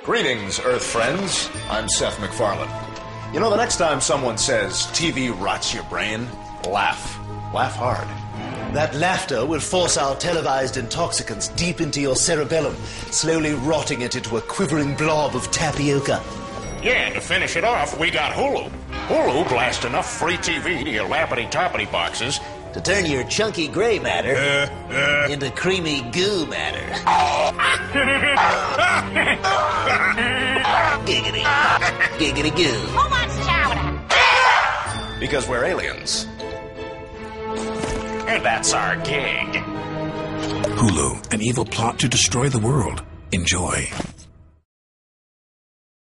Greetings, Earth friends. I'm Seth MacFarlane. You know, the next time someone says TV rots your brain, laugh. Laugh hard. That laughter will force our televised intoxicants deep into your cerebellum, slowly rotting it into a quivering blob of tapioca. Yeah, and to finish it off, we got Hulu. Hulu blasts enough free TV to your lappity-toppity boxes to turn your chunky gray matter into creamy goo matter. Giggity. Giggity goo. Who wants chowder? Because we're aliens. and that's our gig. Hulu, an evil plot to destroy the world. Enjoy.